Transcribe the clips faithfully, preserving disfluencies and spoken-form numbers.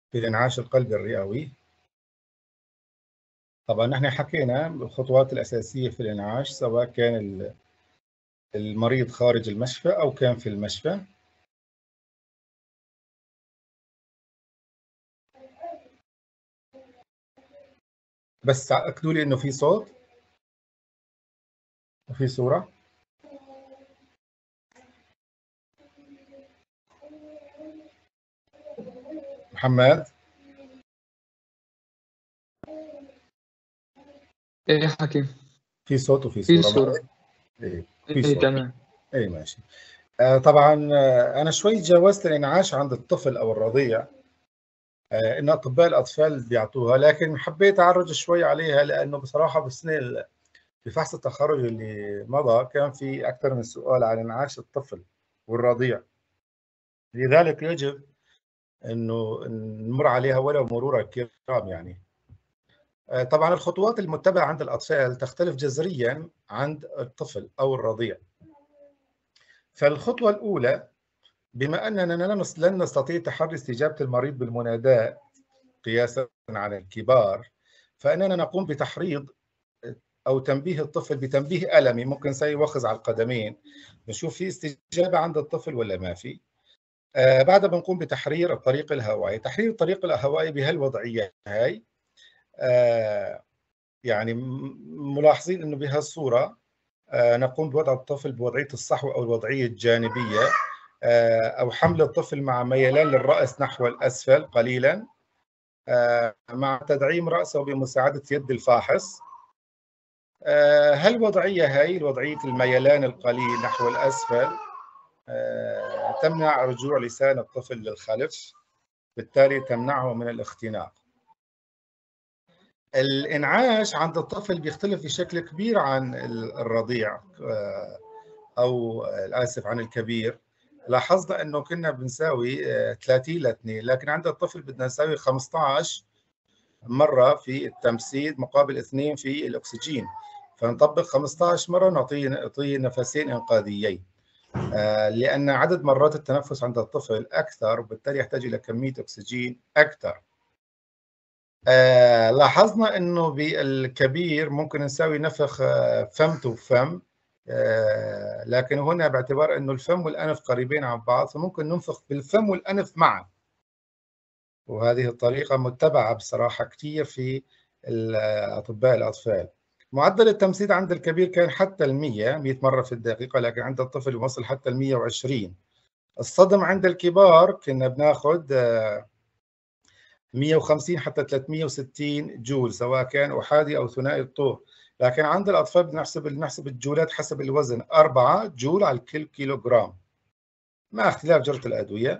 في الانعاش القلبي الرئوي. طبعا نحن حكينا الخطوات الأساسية في الانعاش، سواء كان المريض خارج المشفى أو كان في المشفى. بس تأكدوا لي إنه في صوت وفي صورة. محمد، ايه يا حكيم؟ في صوت وفي في صورة. صورة. ايه في ايه صوت. تمام. ايه ماشي. آه طبعا آه انا شوي تجاوزت الانعاش عند الطفل او الرضيع، آه ان اطباء الاطفال بيعطوها، لكن حبيت اعرج شوي عليها لانه بصراحه بالسنه بفحص التخرج اللي مضى كان في اكثر من سؤال عن انعاش الطفل والرضيع، لذلك يجب انه نمر عليها ولو مرور الكرام. يعني طبعا الخطوات المتبعه عند الاطفال تختلف جذريا عند الطفل او الرضيع. فالخطوه الاولى، بما اننا لن نستطيع تحري استجابه المريض بالمناداة قياسا على الكبار، فاننا نقوم بتحريض او تنبيه الطفل بتنبيه المي، ممكن زي وخز على القدمين، نشوف في استجابه عند الطفل ولا ما في. آه بعد ما نقوم بتحرير الطريق الهوائي. تحرير الطريق الهوائي بهالوضعيه هاي، آه يعني ملاحظين انه بهالصوره آه نقوم بوضع الطفل بوضعيه الصحو او الوضعيه الجانبيه، آه او حمل الطفل مع ميلان للراس نحو الاسفل قليلا، آه مع تدعيم راسه بمساعده يد الفاحص. آه هالوضعيه هاي، الوضعيه الميلان القليل نحو الاسفل، آه تمنع رجوع لسان الطفل للخلف، بالتالي تمنعه من الاختناق. الانعاش عند الطفل بيختلف بشكل كبير عن الرضيع او اسف عن الكبير. لاحظنا انه كنا بنساوي ثلاثين ل اثنين، لكن عند الطفل بدنا نساوي خمسة عشر مره في التمثيل مقابل اثنين في الاكسجين، فنطبق خمسة عشر مره نعطيه نعطيه نفسين انقاذيين، لان عدد مرات التنفس عند الطفل اكثر، وبالتالي يحتاج الى كميه اكسجين اكثر. آه لاحظنا انه بالكبير ممكن نساوي نفخ آه فم تو فم، آه لكن هنا باعتبار انه الفم والانف قريبين عن بعض فممكن ننفخ بالفم والانف معا، وهذه الطريقه متبعه بصراحه كثير في اطباء الاطفال. معدل التمثيل عند الكبير كان حتى المية مية مره في الدقيقه، لكن عند الطفل وصل حتى المية وعشرين. الصدم عند الكبار كنا بناخذ آه مية وخمسين حتى ثلاثمية وستين جول، سواء كان احادي او ثنائي الطور، لكن عند الاطفال بنحسب بنحسب الجولات حسب الوزن، أربعة جول على كل كيلوغرام، مع اختلاف جرعه الادويه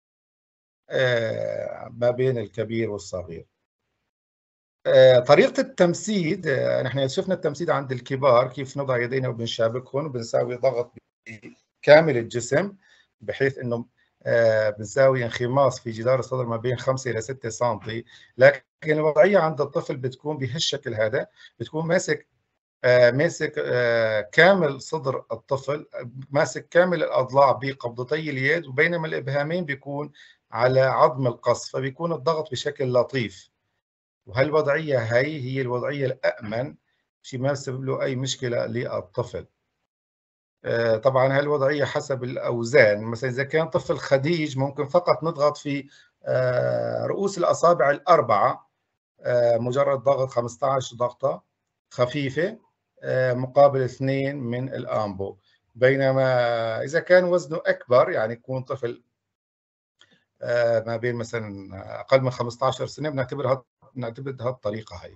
ما بين الكبير والصغير. طريقه التمسيد، نحن شفنا التمسيد عند الكبار كيف نضع يدينا وبنشابكهم وبنساوي ضغط بكامل الجسم، بحيث انه آه بنساوي انخماص في جدار الصدر ما بين خمسة إلى ستة سنتي، لكن الوضعية عند الطفل بتكون بهالشكل هذا، بتكون ماسك آه ماسك آه كامل صدر الطفل، ماسك كامل الأضلاع بقبضتي اليد، وبينما الإبهامين بيكون على عظم القص، فبيكون الضغط بشكل لطيف. وهالوضعية هي هي الوضعية الأأمن، شيء ما يسبب له أي مشكلة للطفل. طبعا هالوضعيه حسب الاوزان، مثلا اذا كان طفل خديج ممكن فقط نضغط في رؤوس الاصابع الاربعه، مجرد ضغط خمسة عشر ضغطه خفيفه مقابل اثنين من الامبو. بينما اذا كان وزنه اكبر، يعني يكون طفل ما بين مثلا اقل من خمسة عشر سنه، بنعتبرها بنعتبر هالطريقه هي.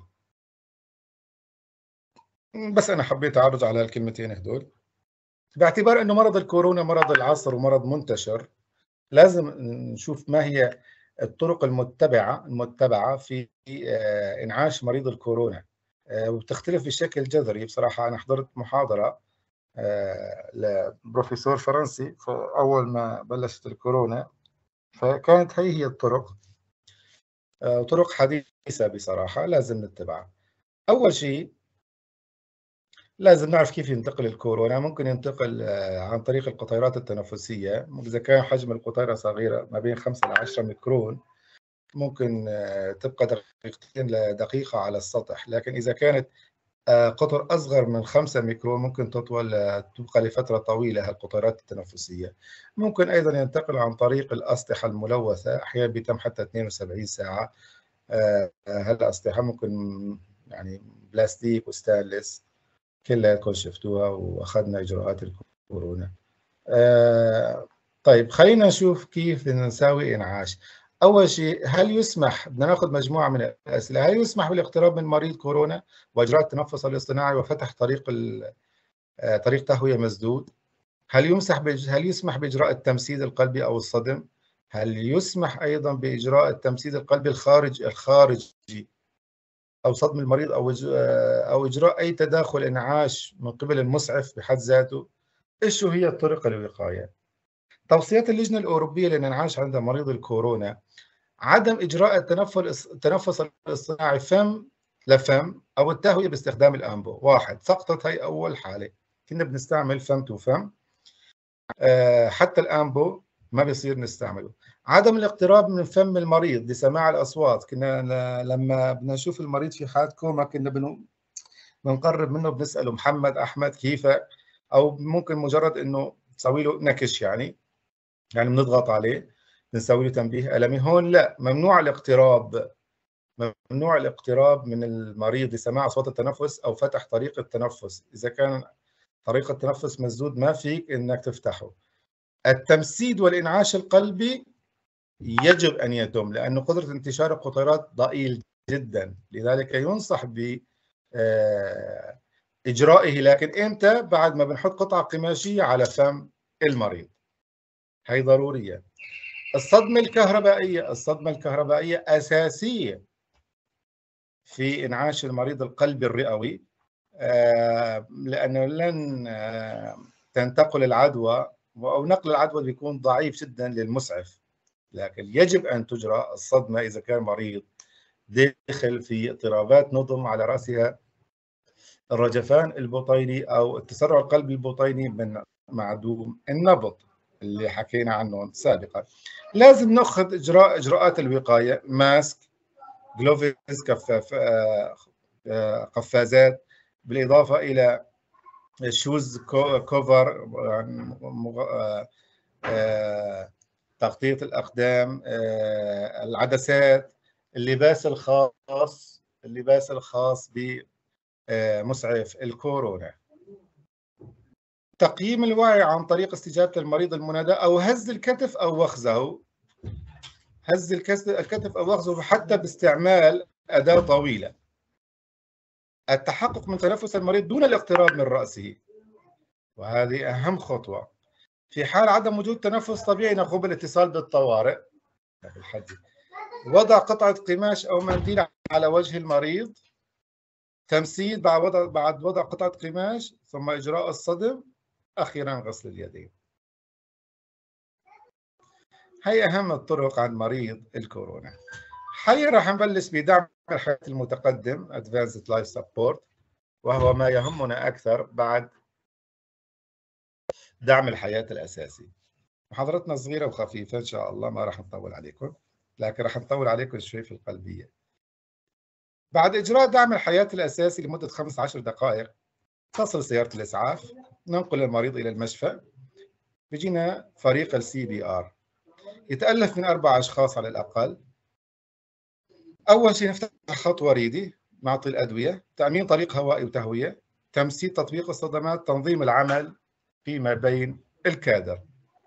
بس انا حبيت اعرض على الكلمتين هدول، باعتبار انه مرض الكورونا مرض العصر ومرض منتشر، لازم نشوف ما هي الطرق المتبعة المتبعة في إنعاش مريض الكورونا، وبتختلف بشكل جذري. بصراحة أنا حضرت محاضرة لبروفيسور فرنسي أول ما بلشت الكورونا، فكانت هي هي الطرق، طرق حديثة بصراحة لازم نتبعها. أول شيء لازم نعرف كيف ينتقل الكورونا. ممكن ينتقل عن طريق القطيرات التنفسية، إذا كان حجم القطيرة صغيرة ما بين خمسة إلى عشرة ميكرون، ممكن تبقى دقيقتين لدقيقة على السطح، لكن إذا كانت قطر أصغر من خمسة ميكرون ممكن تطول تبقى لفترة طويلة القطرات التنفسية. ممكن أيضا ينتقل عن طريق الأسطحة الملوثة، أحيانا بيتم حتى اثنين وسبعين ساعة. هالأسطحة ممكن يعني بلاستيك وستانلس، كلها شفتوها وأخذنا إجراءات الكورونا. طيب خلينا نشوف كيف نساوي إنعاش. أول شيء، هل يسمح، بدنا ناخذ مجموعة من الأسئلة، هل يسمح بالاقتراب من مريض كورونا وإجراء التنفس الاصطناعي وفتح طريق طريق تهوية مسدود؟ هل يمسح بج... هل يسمح بإجراء التمسيد القلبي أو الصدم؟ هل يسمح أيضا بإجراء التمسيد القلبي الخارج الخارجي أو صدم المريض أو أو إجراء أي تداخل إنعاش من قبل المسعف بحد ذاته؟ إيش هي الطرق الوقاية؟ توصيات اللجنة الأوروبية للإنعاش عند مريض الكورونا: عدم إجراء التنفس التنفس الاصطناعي فم لفم أو التهوية باستخدام الأنبو. واحد، سقطت هي أول حالة، كنا بنستعمل فم تو فم، أه حتى الأنبو ما بيصير نستعمله. عدم الاقتراب من فم المريض لسماع الأصوات، كنا لما بدنا نشوف المريض في حالة كوما كنا بنقرب منه بنسأله محمد أحمد كيفك، أو ممكن مجرد إنه تسوي له نكش، يعني يعني بنضغط عليه بنسوي له تنبيه ألمي. هون لا، ممنوع الاقتراب، ممنوع الاقتراب من المريض لسماع أصوات التنفس أو فتح طريق التنفس. إذا كان طريق التنفس مسدود ما فيك إنك تفتحه. التمسيد والإنعاش القلبي يجب أن يتم، لأن قدرة انتشار القطيرات ضئيل جدا، لذلك ينصح ب إجرائه، لكن إمتى؟ بعد ما بنحط قطعة قماشية على فم المريض، هي ضرورية. الصدمة الكهربائية، الصدمة الكهربائية أساسية في إنعاش المريض القلبي الرئوي، لأنه لن تنتقل العدوى، أو نقل العدوى بيكون ضعيف جدا للمسعف، لكن يجب أن تجرى الصدمة إذا كان مريض داخل في اضطرابات نظم على رأسها الرجفان البطيني أو التسرع القلبي البطيني من معدوم النبض اللي حكينا عنه سابقا. لازم نأخذ إجراء إجراءات الوقاية، ماسك، جلوفز، كفاف، قفازات، بالإضافة إلى شوز كوفر، تغطية الأقدام، العدسات، اللباس الخاص اللباس الخاص بمسعف الكورونا. تقييم الوعي عن طريق استجابة المريض المنادى أو هز الكتف أو وخزه، هز الكتف أو وخزه حتى باستعمال أداة طويلة. التحقق من تنفس المريض دون الاقتراب من رأسه، وهذه أهم خطوة. في حال عدم وجود تنفس طبيعي نقوم بالاتصال بالطوارئ. وضع قطعة قماش أو منديل على وجه المريض، تمسيد بعد وضع بعد وضع قطعة قماش، ثم إجراء الصدم، أخيرا غسل اليدين. هي أهم الطرق عن مريض الكورونا. حاليا راح نبلش بدعم الحياة المتقدم Advanced Life Support، وهو ما يهمنا أكثر بعد دعم الحياة الأساسي. محاضرتنا صغيرة وخفيفة إن شاء الله، ما راح نطول عليكم، لكن راح نطول عليكم شوي في القلبية. بعد إجراء دعم الحياة الأساسي لمدة خمسة عشر دقائق تصل سيارة الإسعاف، ننقل المريض إلى المشفى. بيجينا فريق السي بي آر يتألف من أربع أشخاص على الأقل. أول شيء نفتح خط وريدي، نعطي الأدوية، تأمين طريق هوائي وتهوية، تمسيد تطبيق الصدمات، تنظيم العمل فيما بين الكادر.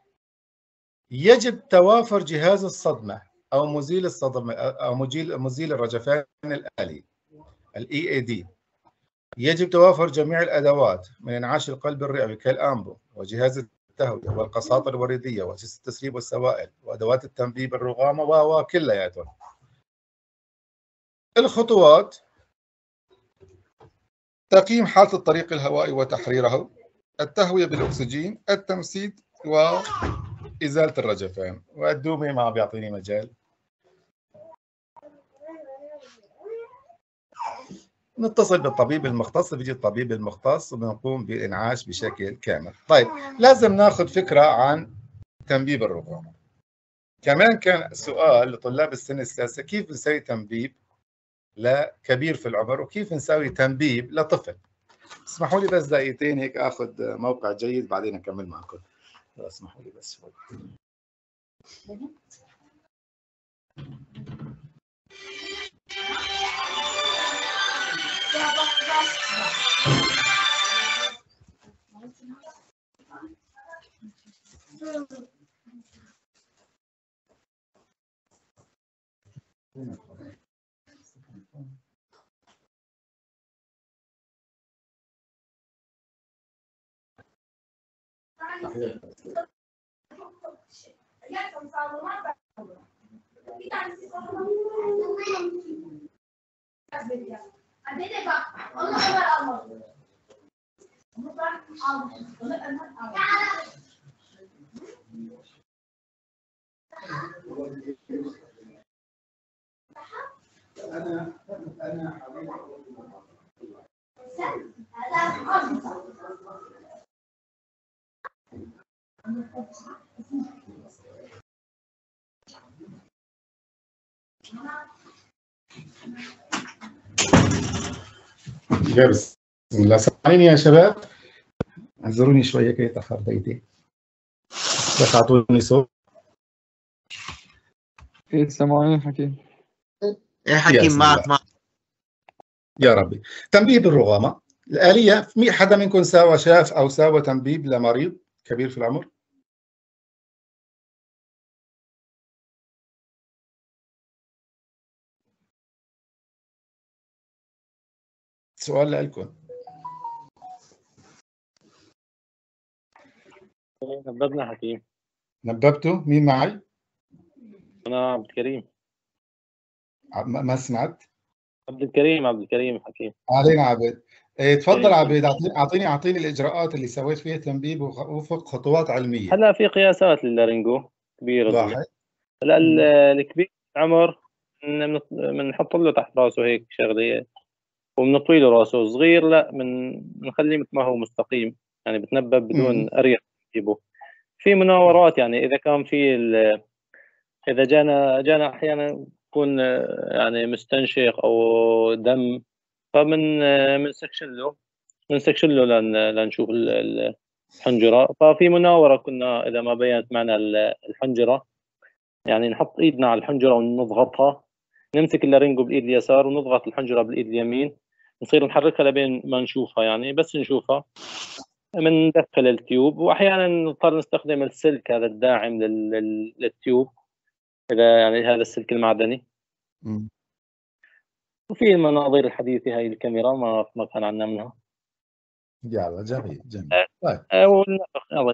يجب توافر جهاز الصدمة أو مزيل الصدمة أو مزيل مزيل الرجفان الآلي ال إي إيه دي. يجب توافر جميع الأدوات من إنعاش القلب الرئوي كالأنبو وجهاز التهوية والقساطة الوريدية وأجهزة التسريب والسوائل وأدوات التنبيب الرغامة وكلياتهم. الخطوات: تقييم حالة الطريق الهوائي وتحريره، التهوية بالأكسجين، التمسيد، وإزالة الرجفان. والدومي ما بيعطيني مجال. نتصل بالطبيب المختص، بيجي الطبيب المختص وبنقوم بالإنعاش بشكل كامل. طيب، لازم ناخذ فكرة عن تنبيب الرغامة. كمان كان سؤال لطلاب السنة السادسة، كيف بنسوي تنبيب لكبير في العمر وكيف نسوي تنبيب لطفل؟ اسمحوا لي بس دقيقتين هيك اخذ موقع جيد بعدين اكمل معكم. اسمحوا لي بس شوي. انا انا بسم الله. سامعيني يا شباب؟ اعذروني شويه كي تاخر دقيقتين بس اعطوني صوت. ايه سامعين حكيم؟ ايه حكيم معك معك يا ربي. تنبيب الرغامه الآلية، مي حدا منكم ساوى شاف او ساوى تنبيب لمريض كبير في العمر؟ سؤال لكم. نببنا حكيم. نببتوا؟ مين معي؟ انا عبد الكريم. ما سمعت. عبد الكريم عبد الكريم حكيم. علينا عبد. إيه تفضل عبد، اعطيني اعطيني الاجراءات اللي سويت فيها تنبيب وفق خطوات علميه. هلا في قياسات لللارينجو كبير. واحد. هلا الكبير عمر بنحط له تحت راسه هيك شغله وبنطوي له راسه. صغير لا، من بنخليه مثل ما هو مستقيم، يعني بتنبب بدون اريح تجيبه. في مناورات، يعني اذا كان في اذا جانا جانا احيانا يكون يعني مستنشق او دم، فمن من سكشن له من سكشن له لن لنشوف الحنجره. ففي مناوره كنا اذا ما بينت معنا الحنجره، يعني نحط ايدنا على الحنجره ونضغطها، نمسك اللارينجو بالايد اليسار ونضغط الحنجره بالايد اليمين، نصير نحركها لبين ما نشوفها، يعني بس نشوفها بندخل التيوب. واحيانا نضطر نستخدم السلك هذا الداعم للتيوب، اذا يعني هذا السلك المعدني. م. وفي المناظير الحديثه هاي الكاميرا ما ما كان عندنا منها. يلا جميل جميل. طيب والنفخ.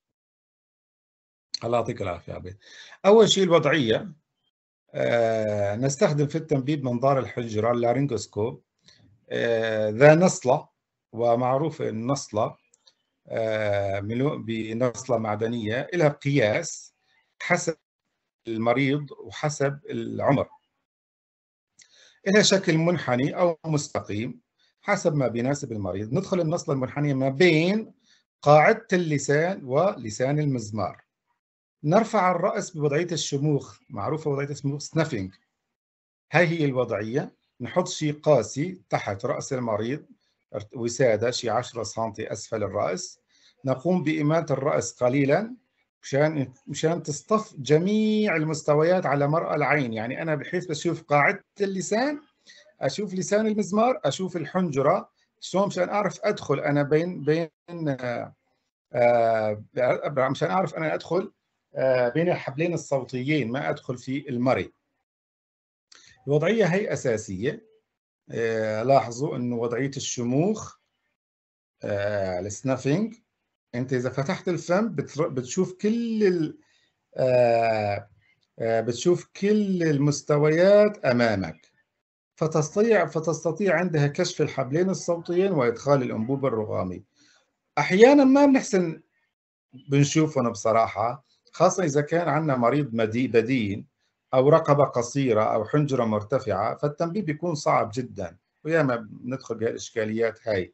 الله يعطيك العافيه عبيد. اول شيء الوضعيه، آه نستخدم في التنبيب منظار الحنجره اللارينجوسكوب آه ذا نصله، ومعروف النصله آه بنصله معدنيه لها قياس حسب المريض وحسب العمر، لها شكل منحني او مستقيم حسب ما بيناسب المريض. ندخل النصله المنحنيه ما بين قاعده اللسان ولسان المزمار. نرفع الرأس بوضعية الشموخ، معروفة وضعية الشموخ سنافينج. هاي هي الوضعية. نحط شيء قاسي تحت رأس المريض، وسادة شيء عشرة سنتي أسفل الرأس. نقوم بإماتة الرأس قليلا مشان مشان تصطف جميع المستويات على مرأى العين. يعني أنا بحيث بشوف قاعدة اللسان، أشوف لسان المزمار، أشوف الحنجرة، شلون مشان أعرف أدخل أنا بين بين آه آه مشان أعرف أنا أدخل بين الحبلين الصوتيين، ما أدخل في المرئ. الوضعية هي أساسية. لاحظوا أنه وضعية الشموخ السنافينج، أنت إذا فتحت الفم بتشوف كل بتشوف كل المستويات أمامك، فتستطيع فتستطيع عندها كشف الحبلين الصوتيين وإدخال الأنبوب الرغامي. أحيانا ما بنحسن بنشوفهم بصراحة، خاصة إذا كان عندنا مريض بدين أو رقبة قصيرة أو حنجرة مرتفعة، فالتنبيب بيكون صعب جدا، وياما بندخل بهالإشكاليات هاي.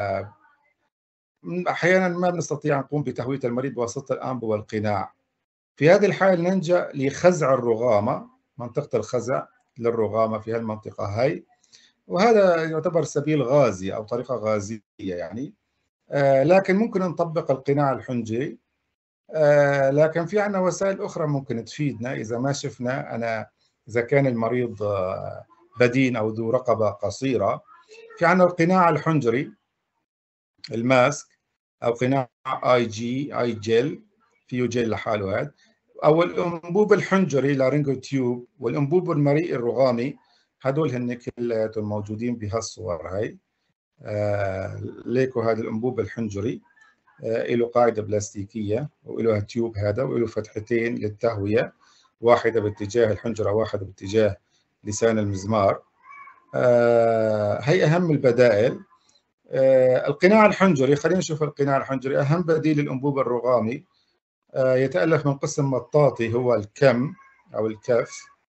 أحيانا ما بنستطيع نقوم بتهوية المريض بواسطة الأنبوبة والقناع. في هذه الحالة نلجأ لخزع الرغامة، منطقة الخزع للرغامة في هالمنطقة هاي، وهذا يعتبر سبيل غازي أو طريقة غازية يعني. آه لكن ممكن نطبق القناع الحنجري، آه لكن في عندنا وسائل أخرى ممكن تفيدنا إذا ما شفنا أنا إذا كان المريض آه بدين أو ذو رقبة قصيرة. في عندنا القناع الحنجري الماسك، أو قناع آي جي آي جيل، فيه جيل لحاله هذا، أو الأنبوب الحنجري لارينجو تيوب، والأنبوب المريء الرغامي. هدول هن كلياتهم موجودين بهالصور هاي. آه ليكو هذا الأنبوب الحنجري آه له قاعدة بلاستيكية وله تيوب هذا، وله فتحتين للتهوية، واحدة باتجاه الحنجرة واحدة باتجاه لسان المزمار. آه هي أهم البدائل. آه القناع الحنجري، خلينا نشوف القناع الحنجري. أهم بديل للأنبوب الرغامي آه يتألف من قسم مطاطي هو الكم أو الكف،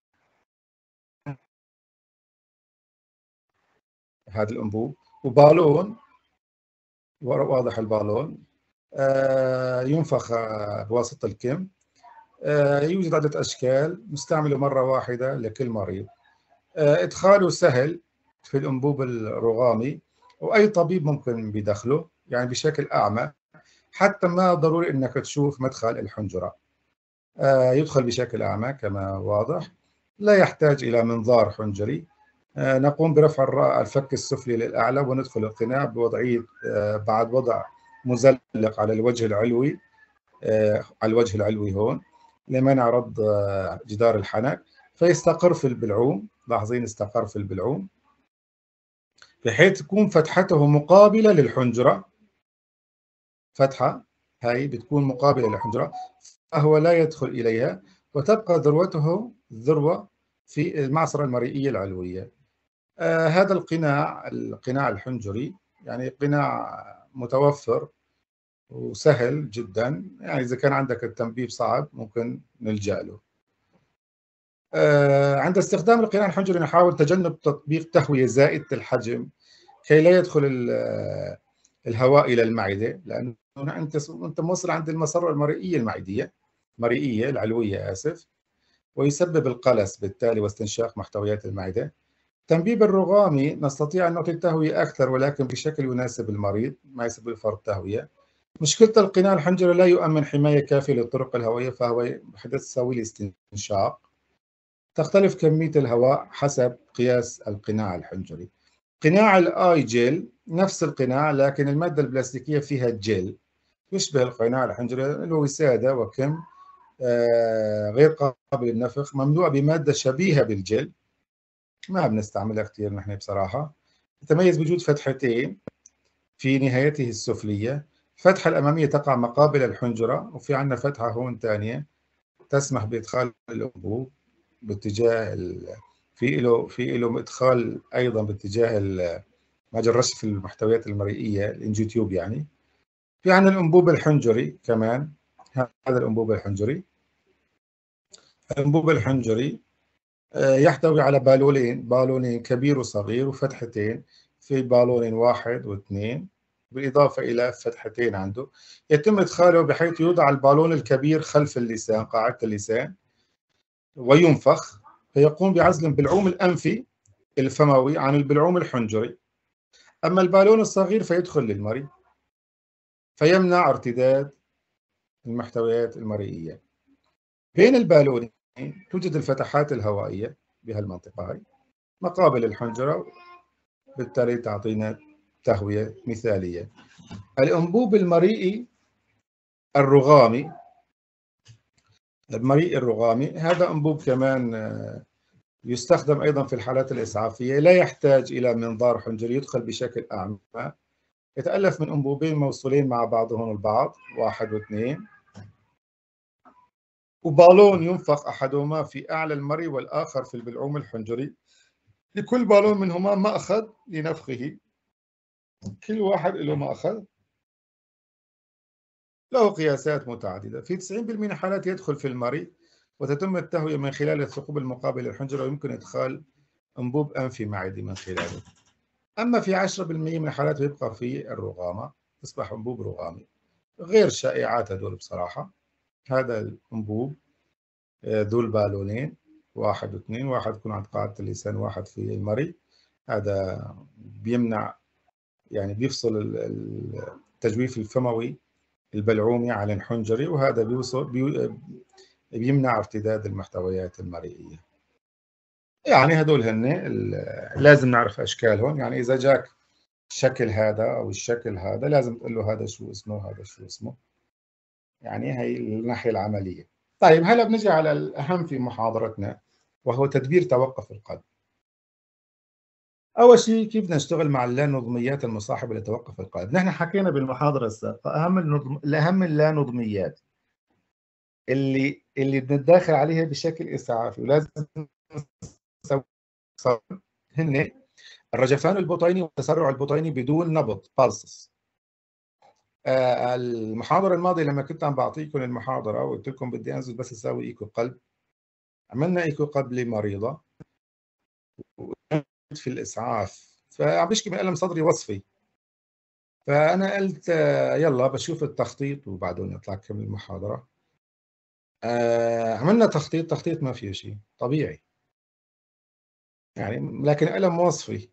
هذا الأنبوب، وبالون، واضح البالون آه ينفخ آه بواسطة الكم. آه يوجد عدة أشكال، مستعمله مرة واحدة لكل مريض. آه إدخاله سهل في الأنبوب الرغامي، وأي طبيب ممكن بيدخله يعني بشكل أعمى، حتى ما ضروري أنك تشوف مدخل الحنجرة. آه يدخل بشكل أعمى كما واضح، لا يحتاج إلى منظار حنجري. آه نقوم برفع الفك السفلي للأعلى وندخل القناع بوضعية آه بعد وضع مزلق على الوجه العلوي، آه على الوجه العلوي هون لمنع رد آه جدار الحنك، فيستقر في البلعوم. لاحظين استقر في البلعوم، بحيث تكون فتحته مقابلة للحنجرة. فتحة هاي بتكون مقابلة للحنجرة، فهو لا يدخل إليها، وتبقى ذروته الذروة في المعصرة المرئية العلوية. آه هذا القناع القناع الحنجري يعني قناع متوفر وسهل جدا، يعني إذا كان عندك التنبيب صعب ممكن نلجأ له. آه عند استخدام القناع الحنجري نحاول تجنب تطبيق تهوية زائدة الحجم كي لا يدخل الهواء إلى المعدة، لأنه أنت أنت موصل عند المسار المرئية المعدية المرئية العلوية آسف، ويسبب القلس بالتالي واستنشاق محتويات المعدة. تنبيب الرغامي نستطيع أن نعطي التهوية أكثر، ولكن بشكل يناسب المريض ما يسبب فرط تهوية. مشكلة القناع الحنجري لا يؤمن حماية كافية للطرق الهوائية، فهو بحدث تساوي الاستنشاق. تختلف كمية الهواء حسب قياس القناع الحنجري. قناع الآي جيل نفس القناع، لكن المادة البلاستيكية فيها جيل يشبه القناع الحنجري، له وسادة وكم آه غير قابل للنفخ، مملوء بمادة شبيهة بالجيل، ما بنستعملها كثير نحن بصراحة. يتميز بوجود فتحتين في نهايته السفلية. الفتحة الأمامية تقع مقابل الحنجرة، وفي عندنا فتحة هون ثانية تسمح بإدخال الأنبوب باتجاه ال... في له في له إدخال أيضا باتجاه مجرى رشف المحتويات المرئية الانجيوتيوب يعني. في عندنا الأنبوب الحنجري كمان، هذا الأنبوب الحنجري. الأنبوب الحنجري يحتوي على بالونين بالونين كبير وصغير وفتحتين، في بالون واحد واثنين بالإضافة إلى فتحتين عنده. يتم إدخاله بحيث يوضع البالون الكبير خلف اللسان قاعدة اللسان وينفخ، فيقوم بعزل البلعوم الأنفي الفموي عن البلعوم الحنجري. أما البالون الصغير فيدخل للمريء فيمنع ارتداد المحتويات المرئية. بين البالونين توجد الفتحات الهوائية بهالمنطقة هاي مقابل الحنجرة، بالتالي تعطينا تهوية مثالية. الأنبوب المرئي الرغامي المرئي الرغامي هذا أنبوب كمان يستخدم أيضا في الحالات الإسعافية، لا يحتاج إلى منظار حنجري، يدخل بشكل أعمى. يتألف من أنبوبين موصولين مع بعضهم البعض، واحد واثنين، وبالون ينفخ أحدهما في أعلى المرئي والآخر في البلعوم الحنجري. لكل بالون منهما مأخذ لنفخه، كل واحد له مأخذ له قياسات متعددة. في تسعين بالمئة من الحالات يدخل في المرئي وتتم التهوية من خلال الثقوب المقابلة للحنجرة، ويمكن إدخال أنبوب أنفي معدي من خلاله. أما في عشرة بالمئة من الحالات يبقى في الرغامة، تصبح أنبوب رغامي. غير شائعات هدول بصراحة. هذا الانبوب ذو البالونين واحد واثنين، واحد يكون عند قاعدة اللسان، واحد في المريء. هذا بيمنع يعني بيفصل التجويف الفموي البلعومي عن الحنجري، وهذا بيوصل بي بيمنع ارتداد المحتويات المرئية. يعني هدول هن لازم نعرف أشكالهم. يعني إذا جاك الشكل هذا أو الشكل هذا لازم تقول له هذا شو اسمه هذا شو اسمه. يعني هي الناحية العملية. طيب هلا بنجي على الأهم في محاضرتنا، وهو تدبير توقف القلب. أول شيء كيف نشتغل مع اللانظميات المصاحبة لتوقف القلب. نحن حكينا بالمحاضرة السابقة أهم النظم... الأهم اللانظميات اللي اللي بنتداخل عليها بشكل إسعافي ولازم نسوي هن الرجفان البطيني والتسرع البطيني بدون نبض بالسس. آه المحاضرة الماضية لما كنت عم بعطيكم المحاضرة وقلت لكم بدي أنزل بس أسوي إيكو قلب، عملنا إيكو قلب لمريضة في الإسعاف فعم بشكي من ألم صدري وصفي، فأنا قلت يلا بشوف التخطيط وبعدين نطلع نكمل المحاضرة. آه عملنا تخطيط تخطيط ما فيه شيء طبيعي يعني، لكن ألم وصفي.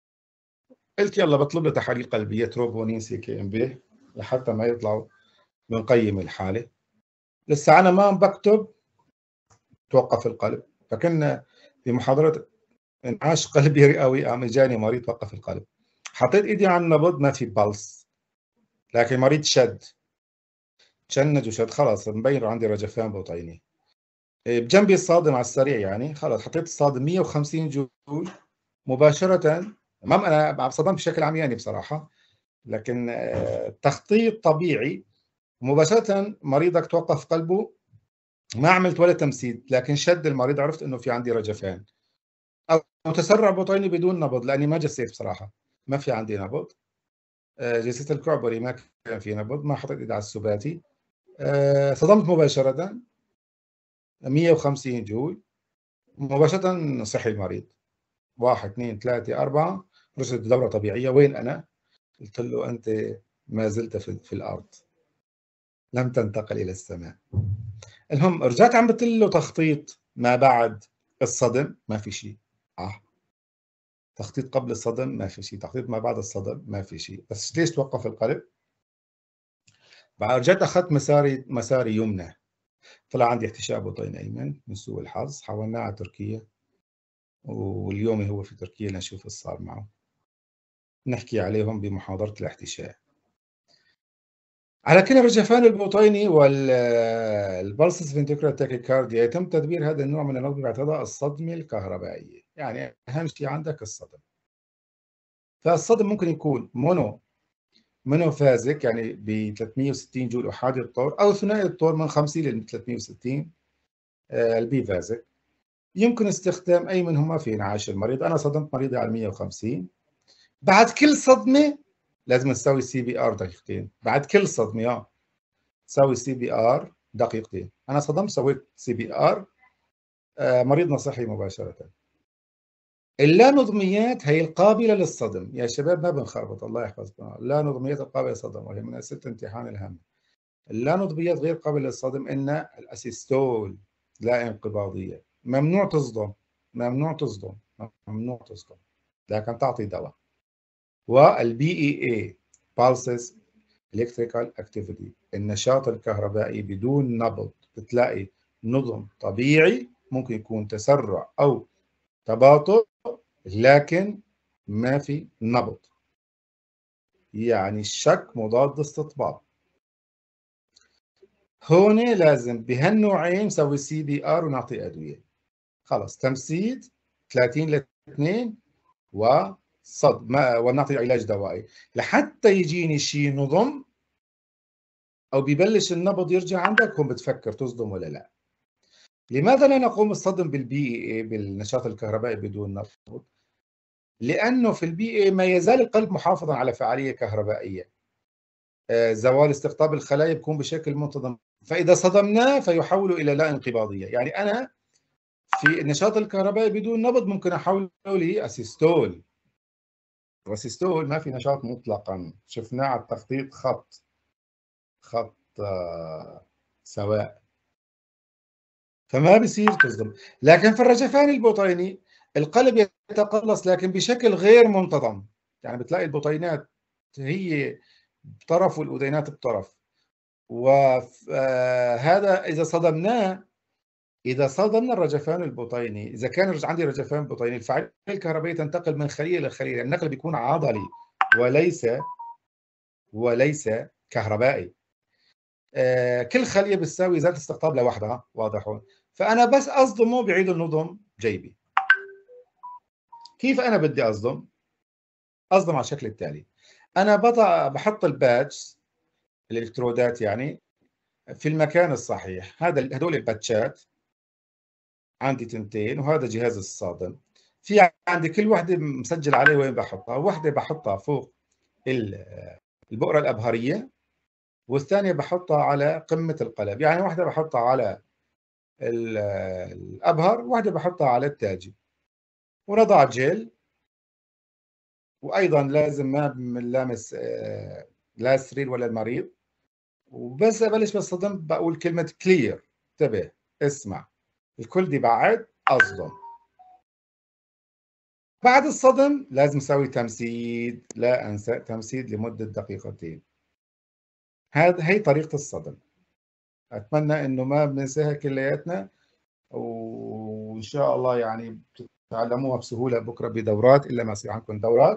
قلت يلا بطلب له تحاليل قلبية تروبونين سي كي ام بي لحتى ما يطلعوا بنقيم الحالة. لسه أنا ما بكتب توقف القلب، فكنا في محاضرة انعاش قلبي رئوي قام اجاني مريض وقف القلب، حطيت ايدي على النبض ما في بلس، لكن مريض شد تشنج وشد خلاص مبين عندي رجفان بطيني. بجنبي الصادم على السريع يعني خلاص حطيت الصادم مية وخمسين جول مباشرة. ما انا صدمت بشكل عمياني بصراحة، لكن تخطيط طبيعي مباشرة مريضك توقف قلبه، ما عملت ولا تمثيل، لكن شد المريض عرفت انه في عندي رجفان او تسرع بطيني بدون نبض لاني ما جسيت بصراحة، ما في عندي نبض. جلسة الكعبري ما كان في نبض، ما حطيت ايدي على السباتي. صدمت مباشرة مية وخمسين جول مباشرة صحي المريض. واحد اثنين ثلاثة أربعة رجعت دورة طبيعية. وين أنا؟ قلت له أنت ما زلت في, في الأرض لم تنتقل إلى السماء. المهم رجعت عملت له تخطيط ما بعد الصدم ما في شيء. آه. تخطيط قبل الصدم ما في شيء، تخطيط ما بعد الصدم ما في شيء. بس ليش توقف القلب؟ بعد رجعت أخذت مساري مساري يمنى، طلع عندي احتشاء بطين أيمن من سوء الحظ، حولناه على تركيا واليوم هو في تركيا لنشوف ايش صار معه، نحكي عليهم بمحاضرة الاحتشاء. على كل الرجفان البطيني والبلسس فنتريكولار تاكيكارديا يتم تدبير هذا النوع من النبض باعتبار الصدمة الكهربائية. يعني أهم شيء عندك الصدم. فالصدم ممكن يكون مونو مونوفازيك يعني ب ثلاثمية وستين جول أحادي الطور، أو ثنائي الطور من خمسين ل ثلاثمية وستين البيفازيك. يمكن استخدام أي منهما في إنعاش المريض. أنا صدمت مريضي على مية وخمسين. بعد كل صدمة لازم نسوي سي بي ار دقيقتين، بعد كل صدمة اه تسوي سي بي ار دقيقتين. أنا صدمت سويت سي بي ار، آه مريضنا صحي مباشرة. اللانظميات هي القابلة للصدم يا شباب، ما بنخربط الله يحفظكم. اللانظميات القابلة للصدم وهي من أسئلة امتحان الهم. اللانظميات غير قابلة للصدم إن الأسيستول لا انقباضية، ممنوع تصدم ممنوع تصدم ممنوع تصدم لكن تعطي دواء. والبي اي اي pulses electrical activity النشاط الكهربائي بدون نبض، بتلاقي نظم طبيعي ممكن يكون تسرع او تباطؤ لكن ما في نبض، يعني الشك مضاد استطباب. هون لازم بهالنوعين نسوي سي بي ار ونعطي ادويه. خلص تمثيل ثلاثين ل اثنين وصد ما ونعطي علاج دوائي لحتى يجيني شيء نظم او ببلش النبض يرجع عندك، هون بتفكر تصدم ولا لا. لماذا لا نقوم الصدم بالبي اي بالنشاط الكهربائي بدون نبض؟ لانه في البي اي ما يزال القلب محافظا على فعاليه كهربائيه، آه زوال استقطاب الخلايا بيكون بشكل منتظم، فاذا صدمناه فيحول الى لا انقباضيه. يعني انا في النشاط الكهربائي بدون نبض ممكن احوله لاسيستول، واسيستول ما في نشاط مطلقا، شفناه على التخطيط خط خط آه سواء فما بصير تصدم. لكن في الرجفان البطيني القلب يتقلص لكن بشكل غير منتظم، يعني بتلاقي البطينات هي بطرف والأذينات بطرف، وهذا إذا صدمناه إذا صدمنا الرجفان البطيني، إذا كان عندي رجفان بطيني الفعالية الكهربائية تنتقل من خلية لخلية، النقل بيكون عضلي وليس وليس كهربائي. آه كل خلية بتساوي ذات استقطاب لوحدها، واضح هون. فأنا بس أصدمه بعيد النظم جيبي. كيف أنا بدي أصدم؟ أصدم على الشكل التالي. أنا بضع بحط الباتش الإلكترودات يعني في المكان الصحيح. هذا هدول الباتشات عندي تنتين، وهذا جهاز الصادم. في عندي كل وحده مسجل عليه وين بحطها، وحده بحطها فوق البؤره الابهريه، والثانيه بحطها على قمه القلب. يعني واحده بحطها على الابهر، وواحده بحطها على التاجي، ونضع جيل. وايضا لازم ما بنلامس لا السرير ولا المريض. وبس ابلش بالصدم بقول كلمه كلير، انتبه اسمع، الكل دي بعد اصدم. بعد الصدم لازم اسوي تمسيد، لا انسى تمسيد لمده دقيقتين. هذا هي طريقه الصدم. اتمنى انه ما بننساها كلياتنا، وان شاء الله يعني بتتعلموها بسهوله بكره بدورات، الا ما يصير عندكم دورات.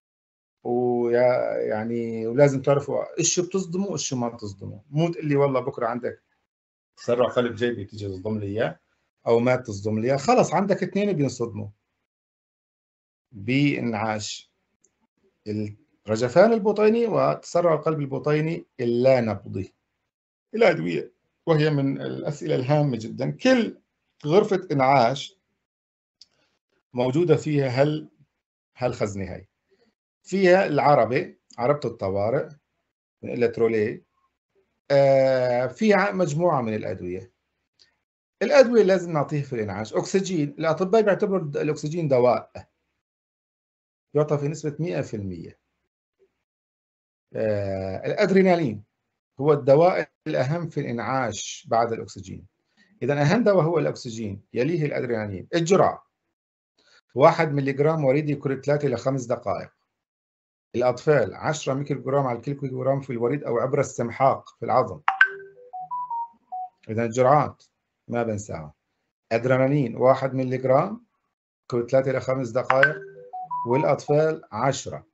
ويعني ولازم تعرفوا ايش بتصدموا وايش ما بتصدموا. مو تقول لي والله بكره عندك تسرع قلب جيبي تيجي تصدم لي اياه، او ما تصدم لي اياه. خلص عندك اثنين بينصدموا بانعاش الرجفان البطيني وتسرع القلب البطيني اللا نبضي. الأدوية، وهي من الأسئلة الهامة جدا. كل غرفة إنعاش موجودة فيها هل هالخزنة هاي. فيها العربة، عربة الطوارئ من الترولي. آه فيها مجموعة من الأدوية. الأدوية لازم نعطيها في الإنعاش. أكسجين، الأطباء بيعتبروا الأكسجين دواء، يعطى في نسبة مئة بالمئة. آه الأدرينالين هو الدواء الأهم في الإنعاش بعد الأكسجين. إذا أهم دواء هو الأكسجين، يليه الأدرينالين. الجرعة واحد ملي جرام وريدي كل ثلاثة إلى خمس دقائق. الأطفال عشرة ميكرو جرام على كل كيلو جرام في الوريد أو عبر استمحاق في العظم. إذا الجرعات ما بنساها. أدرينالين واحد ملي جرام كل ثلاثة إلى خمس دقائق، والأطفال عشرة.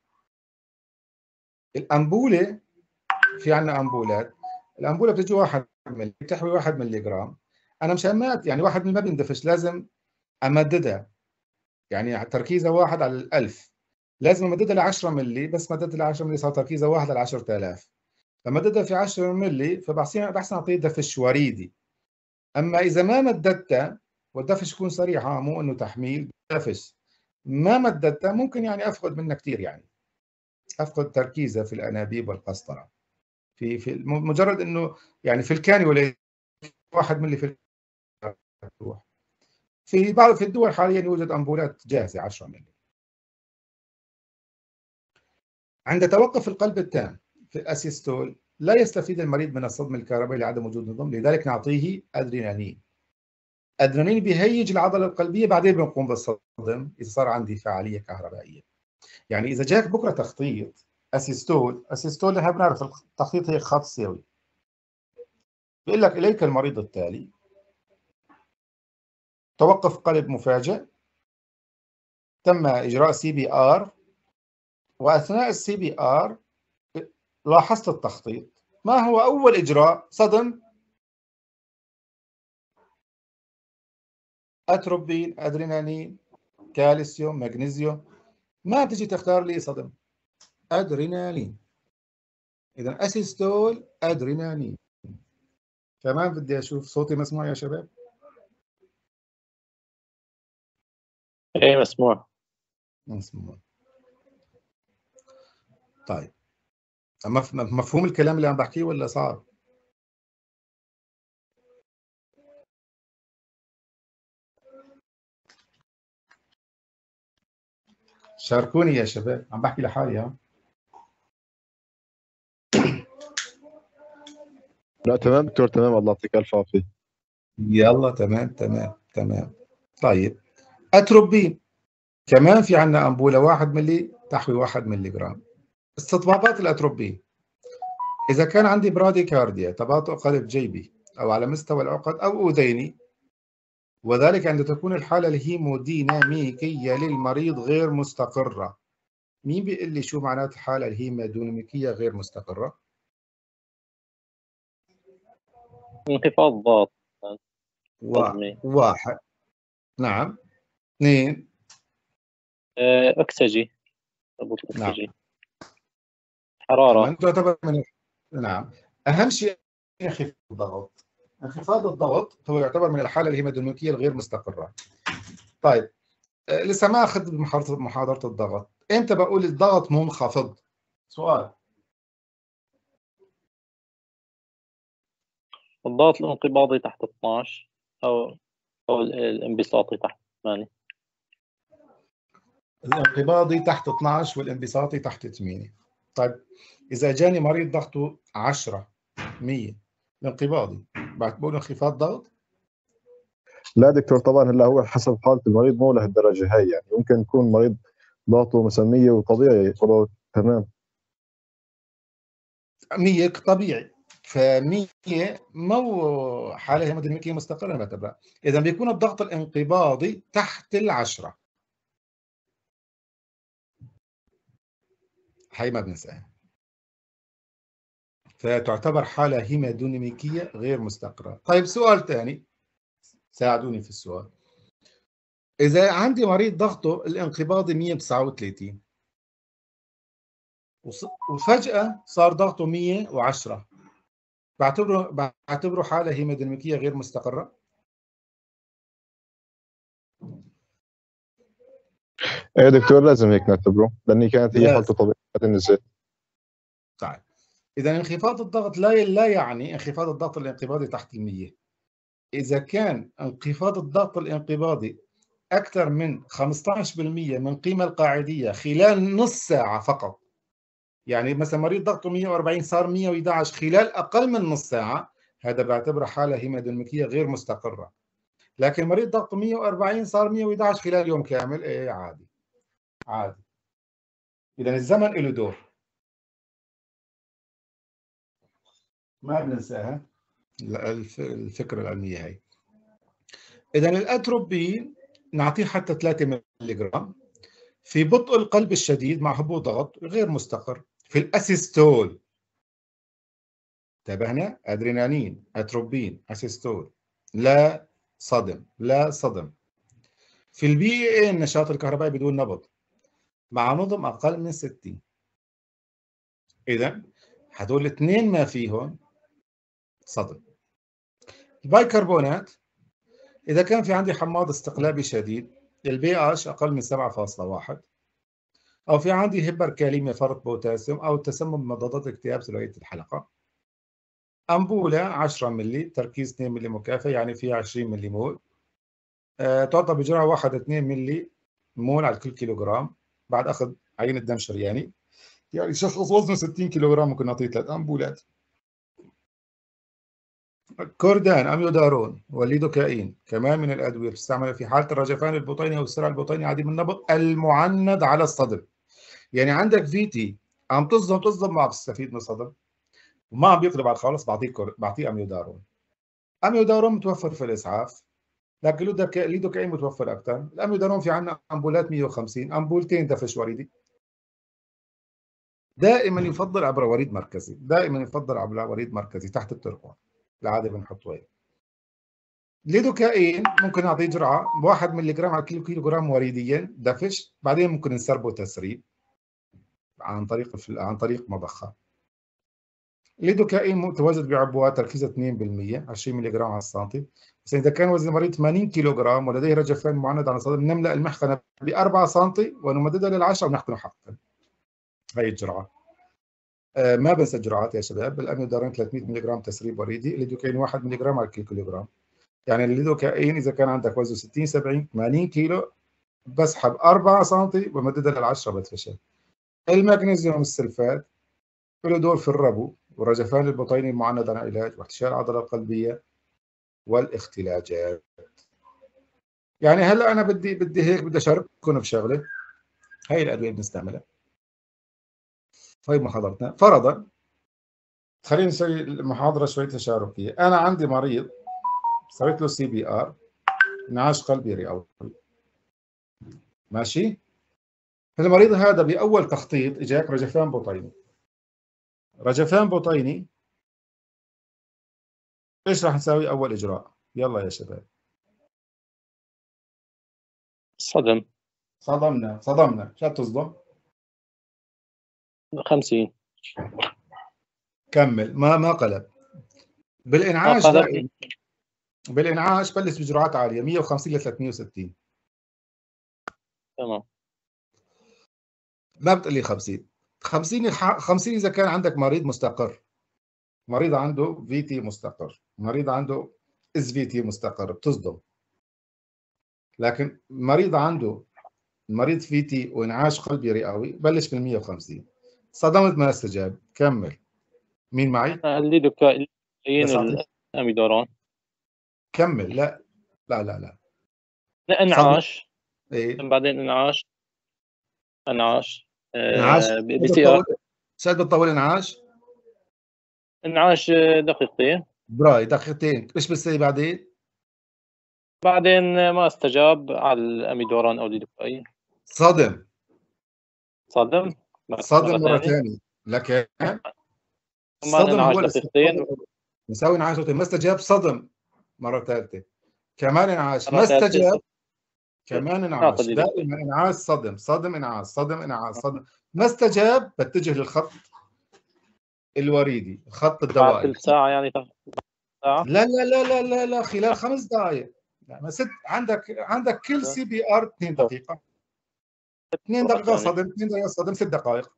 الأنبولة، في عندنا أنبولات. الأنبولة بتجي واحد ملي، بتحوي واحد ملي جرام. أنا مشان ما يعني واحد ملي ما بيندفش، لازم أمددها، يعني تركيزها واحد على الألف. لازم أمددها ل عشرة ملي، بس مددها ل عشرة ملي صار تركيزها واحد على عشرة آلاف. فمددها في عشرة ملي، فبحسن بحسن أعطيه دفش وريدي. أما إذا ما مددتها، والدفش يكون صريح، مو إنه تحميل دفش، ما مددتها ممكن يعني أفقد منها كثير، يعني أفقد تركيزها في الأنابيب والقسطرة. في في مجرد إنه يعني في الكانيولا واحد ملي في الروح. في بعض في الدول حاليا يوجد أمبولات جاهزة عشرة ملي. عند توقف القلب التام في الأسيستول لا يستفيد المريض من الصدمة الكهربائية لعدم وجود نظام، لذلك نعطيه أدرينالين. أدرينالين بيهيج العضلة القلبية، بعدين بنقوم بالصدم إذا صار عندي فعالية كهربائية. يعني إذا جاك بكرة تخطيط أسيستول، أسيستول نحن بنعرف التخطيط هي خط سوي. بيقول لك إليك المريض التالي، توقف قلب مفاجئ، تم إجراء سي بي آر، وأثناء السي بي آر لاحظت التخطيط. ما هو أول إجراء؟ صدم، أتروبين، أدرينالين، كالسيوم، مغنيسيوم. ما تجي تختار لي صدم، أدرينالين. إذا أسيستول أدرينالين. كمان بدي أشوف صوتي مسموع يا شباب؟ إيه مسموع. مسموع. طيب مفهوم الكلام اللي عم بحكيه ولا صعب؟ شاركوني يا شباب، عم بحكي لحالي. ها لا تمام دكتور، تمام، الله يعطيك الف عافيه. يلا تمام تمام تمام. طيب اتروبين كمان في عندنا امبوله واحد ملي تحوي واحد ملي جرام. استطبابات الاتروبين، اذا كان عندي براديكارديا تباطؤ قلب جيبي او على مستوى العقد او اذيني، وذلك عند تكون الحاله الهيموديناميكيه للمريض غير مستقره. مين بيقول لي شو معنات الحاله الهيموديناميكيه غير مستقره؟ انخفاض ضغط واحد. نعم. اثنين. اكسجي. نعم. حراره. تعتبر من نعم. اهم شيء انخفاض الضغط. انخفاض الضغط هو يعتبر من الحاله الهيموديناميكيه الغير مستقره. طيب لسه ما اخذ محاضره محاضره الضغط. امتى بقول الضغط منخفض؟ سؤال. الضغط الانقباضي تحت اثناشر او او الانبساطي تحت ثمانية. الانقباضي تحت اثناشر والانبساطي تحت ثمانية. طيب اذا جاني مريض ضغطه عشرة مية الانقباضي بعتبره انخفاض ضغط؟ لا دكتور، طبعا هلا هو حسب حاله المريض، مو لهالدرجه هاي. يعني ممكن يكون مريض ضغطه مثلا مية وطبيعي خلاص تمام. مية طبيعي، فمية مو حاله هيموديناميكيه مستقره بعتبرها. اذا بيكون الضغط الانقباضي تحت العشرة، هي ما بننساها، فتعتبر حاله هيموديناميكيه غير مستقره. طيب سؤال ثاني، ساعدوني في السؤال. اذا عندي مريض ضغطه الانقباضي مية وتسعة وثلاثين وفجاه صار ضغطه مية وعشرة، بعتبره بعتبره حاله هيموديناميكيه غير مستقره؟ ايه دكتور، لازم هيك نعتبره، لاني كانت هي حالته طبيعيه نزل. طيب اذا انخفاض الضغط لا لا يعني انخفاض الضغط الانقباضي تحت المية. اذا كان انخفاض الضغط الانقباضي اكثر من خمسة عشر بالمية من القيمه القاعديه خلال نص ساعه فقط، يعني مثلا مريض ضغطه مية وأربعين صار مية وأحد عشر خلال اقل من نص ساعه، هذا بعتبره حاله هيموديناميكيه غير مستقره. لكن مريض ضغطه مية وأربعين صار مية وأحد عشر خلال يوم كامل، ايه عادي عادي. اذا الزمن له دور، ما بننساها الفكره العلميه هي. اذا الاتروبين نعطيه حتى ثلاثة ملي جرام في بطء القلب الشديد مع هبوط ضغط غير مستقر. في الاسيستول انتبهنا، ادرينالين، اتروبين، اسيستول، لا صدم لا صدم. في البي اي النشاط الكهربائي بدون نبض مع نظم اقل من ستين. اذا هدول الاثنين ما فيهم صدم. البايكربونات اذا كان في عندي حماض استقلابي شديد، البي اتش اقل من سبعة فاصلة واحد، او في عندي هيبركاليميا فرط بوتاسيوم او تسمم بمضادات اكتئاب ثلاثيه الحلقه. امبوله عشرة ملي تركيز اثنين ملي مكافئ، يعني فيها عشرين ملي مول، أه تعطى بجرعه واحد اثنين ملي مول على كل كيلو جرام بعد اخذ عينه دم شرياني. يعني شخص وزنه ستين كيلو جرام ممكن نعطيه ثلاث امبولات. كوردان، اميودارون، والليدوكاين كمان من الادويه تستعمل في حاله الرجفان البطيني او الصراع البطيني عديم النبض المعند على الصدر. يعني عندك في تي عم تصدم تصدم ما عم تستفيد من الصدم وما عم بيقلب على الخالص، بعطيه بعطيه اميودارون. اميودارون متوفر في الاسعاف، لكن الليدوكاين متوفر اكثر. الاميودارون في عندنا امبولات مية وخمسين، امبولتين دفش وريدي. دائما يفضل عبر وريد مركزي، دائما يفضل عبر وريد مركزي تحت الترقوه، العاده بنحطه هيك. الليدوكاين ممكن نعطيه جرعه واحد ملي جرام على كيلو كيلو جرام وريديا دفش، بعدين ممكن نسربه تسريب عن طريق عن طريق مضخه. الليدوكاين متواجد بعبوات تركيزها اثنين بالمية عشرين ملي جرام على السنتي. بس اذا كان وزن المريض ثمانين كيلو جرام ولديه رجفان معند على الصدر، نملا المحقنه ب أربعة سنتي ونمددها للعشرة ونحقنه حقا. هي الجرعه. آه ما بنسى الجرعات يا شباب. الاميودارين ثلاثمية ملي جرام تسريب وريدي، الليدوكاين واحد ملي جرام على كيلو جرام. يعني الليدوكاين اذا كان عندك وزنه ستين سبعين ثمانين كيلو بسحب أربعة سنتي ومددها للعشرة بتفشل. المغنيسيوم السلفات له دور في الربو والرجفان البطيني المعند عن علاج واحتشاء العضله القلبيه والاختلاجات. يعني هلا انا بدي بدي هيك بدي اشارككم بشغله. هاي الادويه بنستعملها. هاي محاضرتنا. فرضا خلينا نسوي المحاضره شوي تشاركيه. انا عندي مريض سويت له سي بي ار، انعاش قلبي رئوي. ماشي؟ المريض هذا باول تخطيط اجاك رجفان بطيني. رجفان بطيني، ايش راح نسوي اول اجراء؟ يلا يا شباب. صدم. صدمنا صدمنا شو تصدم؟ خمسين. كمل. ما ما قلب. بالانعاش قلب. دائما بالانعاش بلش بجرعات عاليه مية وخمسين ل ثلاثمية وستين. تمام. ما بتقول لي خمسين. خمسين خمسين اذا كان عندك مريض مستقر. مريض عنده في تي مستقر، مريض عنده اس في تي مستقر بتصدم. لكن مريض عنده مريض في تي وانعاش قلبي رئوي بلش بال مية وخمسين. صدمت ما استجاب. كمل. مين معي؟ الليدوكاين بس أعطيك. والاميدورون. كمل. لا لا لا لا انعاش. ايه بعدين انعاش انعاش انعاش. آه بي سي ار. شاد بتطول انعاش؟ انعاش دقيقتين. براي دقيقتين. ايش بتصير بعدين؟ بعدين ما استجاب على الاميدوران او الليدوكاين. صدم. صدم. صدم مرة ثانية. لكن صدم هو دقيقتين. مساوي انعاش دقيقتين. ما استجاب. صدم مرة ثالثة. كمان انعاش. ما استجاب. كمان انعاش. دائما انعاش صدم صدم انعاش صدم انعاش صدم. ما استجاب بتجه للخط الوريدي، خط الدوائي. ثلث ساعة يعني ساعة؟ لا لا لا لا لا لا خلال خمس دقائق. ما ست عندك عندك كل سي بي ار اثنين دقيقة. اثنين دقيقة صدم، اثنين دقيقة صدم، ست دقائق.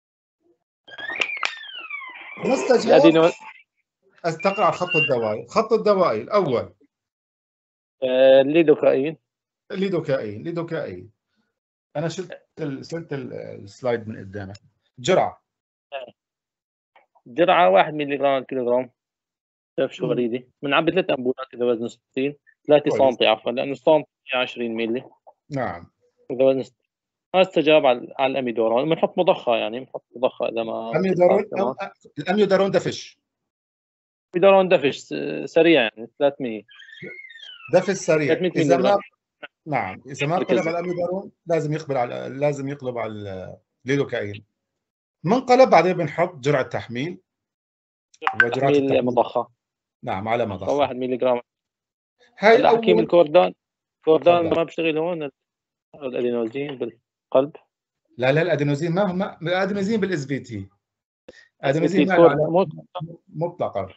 ما استجاب استقر على الخط الدوائي. الخط الدوائي الأول الليدوكاين. الليدوكاين ليدوكاين. أنا شلت شلت السلايد من قدامك. جرعة جرعة واحد مللي جرام كيلو جرام. شايف شو وريدي؟ بنعبي ثلاث أنبولات إذا وزنه ستين. ثلاثة سنتي عفوا، لأنه السنتي عشرين مللي. نعم. إذا وزنه ستين. ما استجاب على على الأميدورون. بنحط مضخة يعني بنحط مضخة إذا ما الأميودارون. الأميودارون دفش. الأميدورون دفش سريع يعني ثلاثمية. دفش سريع. إذا ما نعم إذا ما قلب على الأميودارون لازم يقبل على لازم يقلب على الليدوكاين. منقلب بعدين بنحط جرعة تحميل. وجرعة تحميل مضخة. نعم على مضخة واحد مللي جرام. هاي حكيم الكوردان. الكوردان ما بيشتغل هون. الادينوزين بالقلب. لا لا الادينوزين ما ما الادينوزين بالاس في تي. الادينوزين مطلقا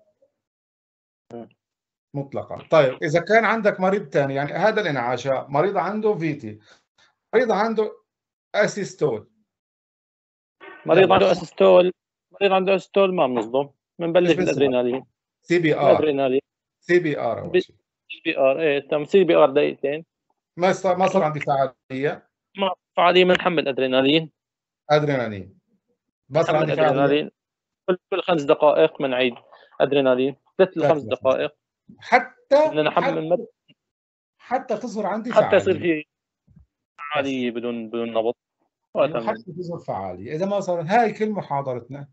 مطلقا. طيب اذا كان عندك مريض ثاني يعني هذا الانعاشة، مريض عنده في تي، مريض عنده اسيستول. مريض عنده اسيستول مريض عنده اسيستول ما بنصدم. بنبلش بالادرينالين. سي بي ار. الادرينالين. سي بي ار اول شيء. سي بي ار ايه تمام. سي بي ار دقيقتين. ما صار ما صار عندي فعاليه. ما فعاليه بنحمل ادرينالين. ادرينالين. ما صار عندي فعاليه. كل خمس دقائق بنعيد ادرينالين. ثلاث لخمس دقائق. حتى بدنا نحمل حتى, حتى تصير عندي حتى فعاليه. يصير في فعاليه بدون بدون نبض. حتى تصير فعاليه. اذا ما صار هاي كل محاضرتنا.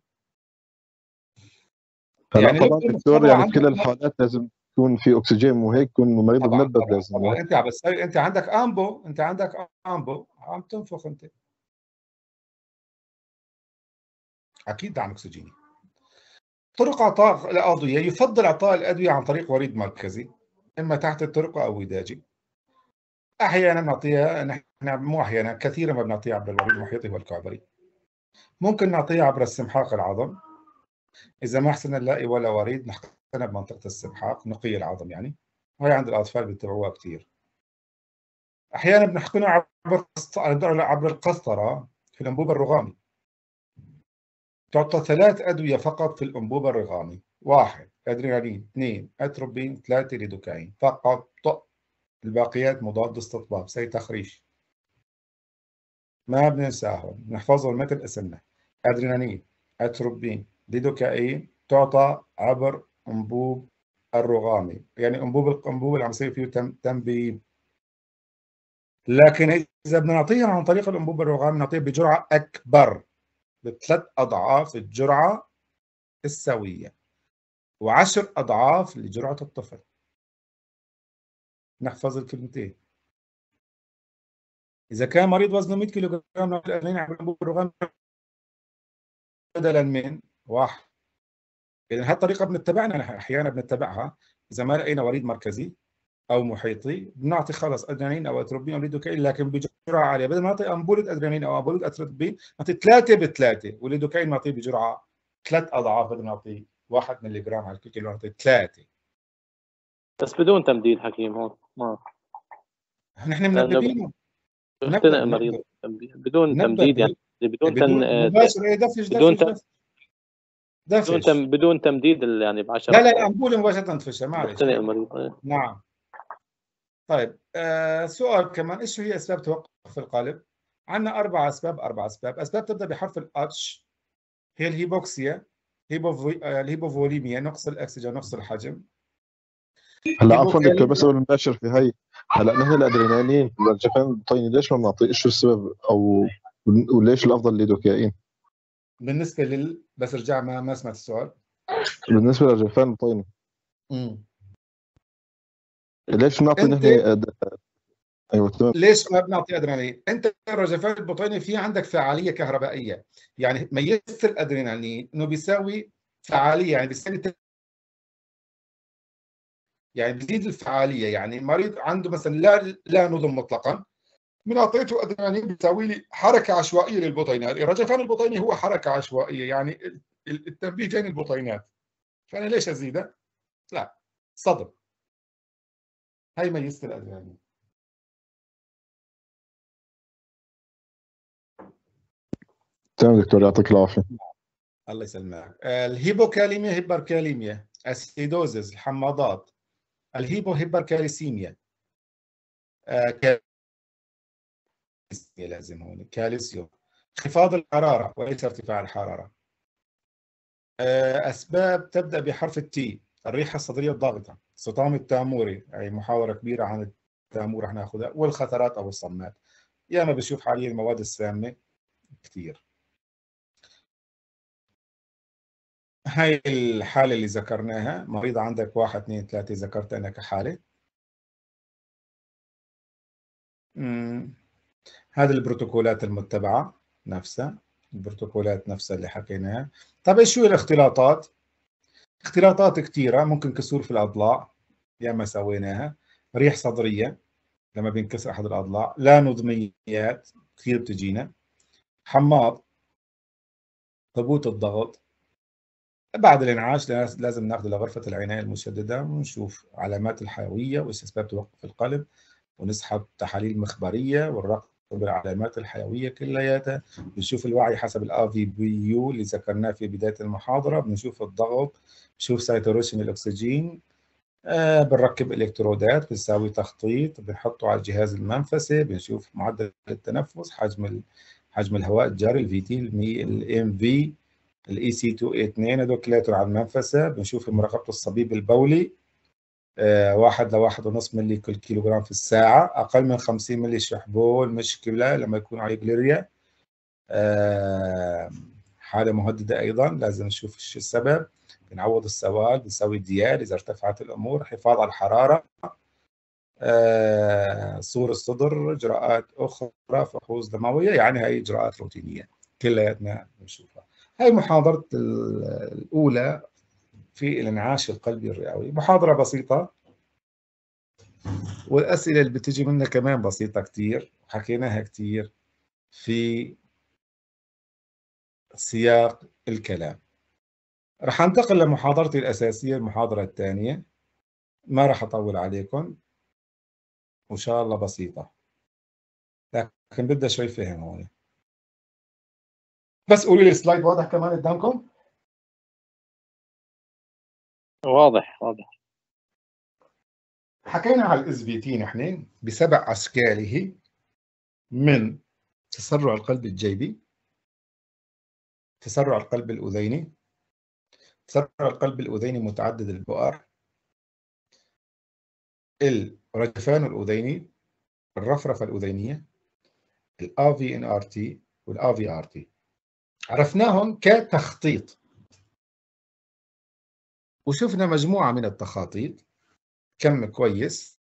يعني طبعا دكتور يعني بكل الحالات لازم يكون في اكسجين وهيك يكون المريض منبه لازم. طبعا انت عم بتسوي انت عندك امبو انت عندك امبو عم تنفخ انت. اكيد دعم اكسجيني. طرق اعطاء الادويه يفضل اعطاء الادويه عن طريق وريد مركزي اما تحت الطرقه او وداجي. احيانا نعطيها نحن مو احيانا كثيرا ما بنعطيها عبر الوريد المحيطي والكعبري. ممكن نعطيها عبر السمحاق العظم. اذا ما حسنا نلاقي ولا وريد نحقنها بمنطقه السمحاق نقي العظم يعني. وهي عند الاطفال بيتبعوها كثير. احيانا بنحقنها عبر عبر القسطره في الانبوب الرغامي. تعطى ثلاث ادويه فقط في الانبوب الرغامي. واحد ادرينالين، اثنين اتروبين، ثلاثه ليدوكاين فقط. الباقيات مضاد استطباب زي تخريش. ما بننساهم بنحفظهم مثل اسمنا. ادرينالين، اتروبين، ليدوكاين تعطى عبر انبوب الرغامي، يعني انبوب الانبوب اللي عم يصير فيه تم تنبيب. لكن اذا بدنا نعطيها عن طريق الانبوب الرغامي نعطيها بجرعه اكبر، بثلاث اضعاف الجرعه السويه وعشر اضعاف لجرعه الطفل. نحفظ الكلمتين. اذا كان مريض وزنه مئة كيلو جرام نعطي الادرينالين على الانبوب الرغامي بدلا من واحد. اذا هالطريقه بنتبعنا، نحن احيانا بنتبعها اذا ما لقينا وريد مركزي او محيطي بنعطي خلص ادرينالين او اتروبين او ليدوكاين، لكن بجرعه عاليه. بدل ما نعطي امبوله ادرينالين او امبوله اتروبين نعطي ثلاثه بثلاثه، والليدوكاين نعطيه بجرعه ثلاث اضعاف، بدنا نعطي واحد ملي جرام على الكيلو نعطي ثلاثه. بس بدون تمديد حكيم هون ما نحن منبهين بيختنق المريض بدون تمديد، يعني بدون تن مباشر. ايه دفش بدون دفش دفش بدون تم بدون تمديد يعني ب عشرة. لا لا الامبوله مباشره تفشها، معلش. بيختنق المريض. نعم. طيب آه سؤال كمان، ايش هي اسباب توقف القلب؟ عندنا اربع اسباب اربع اسباب اسباب تبدا بحرف الاتش، هي الهيبوكسيا، هيبوفي... الهيبوفوليميا، نقص الاكسجين، نقص الحجم. هلا عفوا دكتور، بس قبل ما نباشر في هي، هلا نحن الادرينالين للجفان البطيني ليش ما بنعطيه؟ ايش السبب او وليش الافضل ليدوكاين؟ بالنسبه لل بس ارجع ما ما سمعت السؤال. بالنسبه للجفان البطيني امم ليش بنعطي نحن أد... ايوه تمام. ليش ما بنعطي ادرينالين؟ انت الرجفان البطيني في عندك فعاليه كهربائيه، يعني ميزت الادرينالين انه بيساوي فعاليه، يعني بيساوي يعني بزيد الفعاليه. يعني المريض عنده مثلا لا لا نظم مطلقا، من اعطيته ادرينالين بيساوي لي حركه عشوائيه للبطينات. الرجفان البطيني هو حركه عشوائيه، يعني التنبيه بين البطينات، فانا ليش ازيده؟ لا، صدم. هي ميزه الادرينالين. تمام دكتور، يعطيك العافيه. الله يسلمك. الهيبوكاليميا، هيبركاليميا، اسيدوزز، الحماضات، الهيبو هيبركاليسيميا، آه لازم هون كالسيوم، انخفاض الحراره وليس ارتفاع الحراره. اسباب تبدا بحرف التي، الريحه الصدريه الضاغطه، الصطام التاموري، اي محاضره كبيره عن التامور رح ناخذها، والخثرات او الصمات. ياما بشوف حاليا المواد السامه كثير. هاي الحاله اللي ذكرناها، مريض عندك واحد اثنين ثلاثه ذكرت انا كحاله. امم هذه البروتوكولات المتبعه نفسها، البروتوكولات نفسها اللي حكيناها. طيب ايش شو الاختلاطات؟ اختلاطات كثيره، ممكن كسور في الاضلاع ياما سويناها، ريح صدريه لما بينكسر احد الاضلاع، لا نظميات كثير بتجينا، حماض، هبوط الضغط. بعد الانعاش لازم ناخذ لغرفه العنايه المشدده ونشوف علامات الحيويه وايش اسباب توقف القلب، ونسحب تحاليل مخبريه ونراقب العلامات الحيويه كلياتها، بنشوف الوعي حسب الآ في بي يو اللي ذكرناه في بدايه المحاضره، بنشوف الضغط، بنشوف سيتوروشن الاكسجين، آه بنركب الكترودات، بنساوي تخطيط، بنحطه على الجهاز المنفسي، بنشوف معدل التنفس، حجم حجم الهواء الجاري، الفي تي، الام في، الاي سي مئتين واثنين، هذول كلياتهم على المنفسه. بنشوف مراقبه الصبيب البولي، آه واحد لواحد ونص ملي كل كيلو جرام في الساعه، اقل من خمسين ملي شحبول مشكله لما يكون عليه جليريا، آه حاله مهدده ايضا لازم نشوف ايش السبب. بنعوض السوائل، بنسوي ديال اذا ارتفعت الامور، حفاظ على الحراره، آه، صور الصدر، اجراءات اخرى، فحوص دمويه، يعني هي اجراءات روتينيه كلياتنا بنشوفها. هي محاضره الاولى في الانعاش القلبي الرئوي، محاضره بسيطه، والاسئله اللي بتجي منها كمان بسيطه كثير، حكيناها كثير في سياق الكلام. رح انتقل لمحاضرتي الاساسيه، المحاضره الثانيه، ما رح اطول عليكم وان شاء الله بسيطه، لكن بدها شوي فهم هون. بس قولوا لي السلايد واضح كمان قدامكم؟ واضح واضح. حكينا على الاس في تي نحن بسبع اشكاله، من تسرع القلب الجيبي، تسرع القلب الاذيني، تسرع القلب الاذيني متعدد البؤر، الرجفان الأذيني، الرفرفة الأذينية، الآ في إن آر تي والآ في آر تي، عرفناهم كتخطيط، وشفنا مجموعة من التخاطيط كم كويس